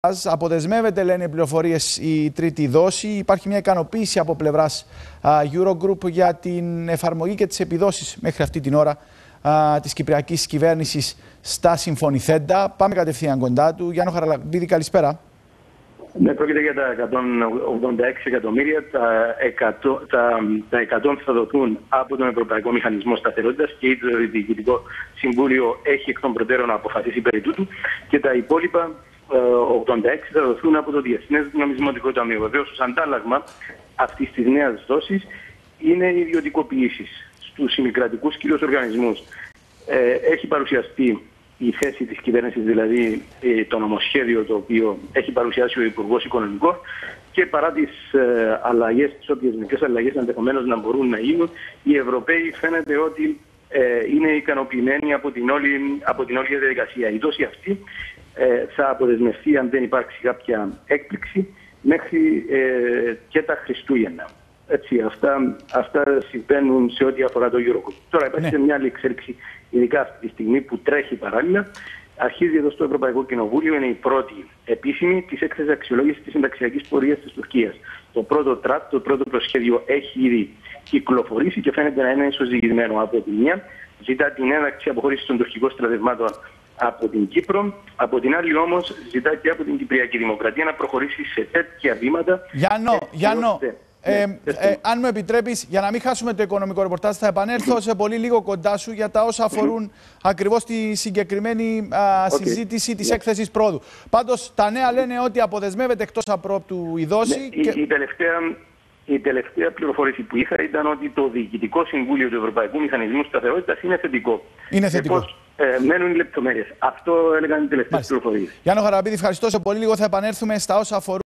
Αποδεσμεύεται, λένε οι πληροφορίες, η τρίτη δόση. Υπάρχει μια ικανοποίηση από πλευράς Eurogroup για την εφαρμογή και τις επιδόσεις μέχρι αυτή την ώρα της κυπριακής κυβέρνησης στα συμφωνηθέντα. Πάμε κατευθείαν κοντά του. Γιάννο Χαραλαμπίδη, καλησπέρα. Ναι, πρόκειται για τα 186 εκατομμύρια. Τα 100 θα δοθούν από τον Ευρωπαϊκό Μηχανισμό Σταθερότητας και το Διοικητικό Συμβούλιο έχει εκ των προτέρων αποφασίσει περί τούτου. Και τα υπόλοιπα 86 θα δοθούν από το Διεθνές Νομισματικό Ταμείο. Βεβαίως, ως αντάλλαγμα αυτής της νέας δόσης είναι οι ιδιωτικοποιήσεις στους ημικρατικούς κυρίως οργανισμούς. Έχει παρουσιαστεί η θέση της κυβέρνησης, δηλαδή το νομοσχέδιο το οποίο έχει παρουσιάσει ο Υπουργός Οικονομικών, και παρά τις αλλαγές, τις όποιες μικρές αλλαγές ενδεχομένως να μπορούν να γίνουν, οι Ευρωπαίοι φαίνεται ότι είναι ικανοποιημένοι από την όλη διαδικασία. Η δόση αυτή θα αποδεσμευτεί, αν δεν υπάρξει κάποια έκπληξη, μέχρι και τα Χριστούγεννα. Έτσι, αυτά συμβαίνουν σε ό,τι αφορά το Eurogroup. Τώρα υπάρχει μια άλλη εξέλιξη, ειδικά αυτή τη στιγμή που τρέχει παράλληλα. Αρχίζει εδώ στο Ευρωπαϊκό Κοινοβούλιο, είναι η πρώτη επίσημη της έκθεσης αξιολόγησης της συνταξιακής πορείας της Τουρκίας. Το πρώτο το πρώτο προσχέδιο έχει ήδη κυκλοφορήσει και φαίνεται να είναι ισοζυγισμένο. Από τη μία, ζητά την έναρξη αποχώρησης των τουρκικών στρατευμάτων από την Κύπρο. Από την άλλη όμως ζητά και από την Κυπριακή Δημοκρατία να προχωρήσει σε τέτοια βήματα. Γιάννο, αν μου επιτρέπεις, για να μην χάσουμε το οικονομικό ρεπορτάζ, θα επανέλθω σε πολύ λίγο κοντά σου για τα όσα αφορούν ακριβώς τη συγκεκριμένη συζήτηση της έκθεσης πρόοδου. Πάντως, τα νέα λένε ότι αποδεσμεύεται εκτός απρόπτου η δόση. Η τελευταία πληροφόρηση που είχα ήταν ότι το Διοικητικό Συμβούλιο του Ευρωπαϊκού Μηχανισμού Σταθερότητας είναι θετικό. Είναι θετικό. Μένουν οι λεπτομέρειες. Αυτό έλεγαν οι τελευταίες πληροφορίες. Γιάννο Χαραλαμπίδη, ευχαριστώ σε πολύ λίγο. Θα επανέλθουμε στα όσα αφορούν